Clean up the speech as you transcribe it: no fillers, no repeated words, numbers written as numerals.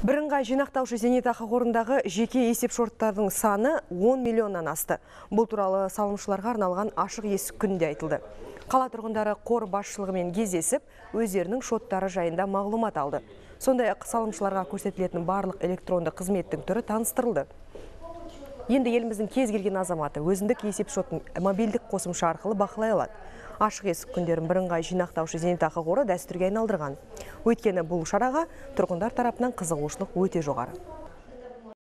Бірыңғай жинақтаушы зейнетақы қорындағы жеке есеп шоттардың саны 10 миллионнан асты. Бұл туралы салымшыларға арналған ашық есік күнінде айтылды. Қала тұрғындары қор басшылығымен кездесіп, өздерінің шоттары жайында мағлұмат алды. Сондай-ақ салымшыларға көрсетілетін барлық электронды қызметтің түрі таныстырылды. Енді еліміздің кез келген азаматы өзіндік есеп шотын мобильдік қосымша арқылы бақылай алады. Ашық есік күндерін бірыңғай жинақтаушы зейнетақы қоры дәстүрге айналдырған. Өйткені бұл шараға тұрғындар тарапынан қызығушылық өте жоғары.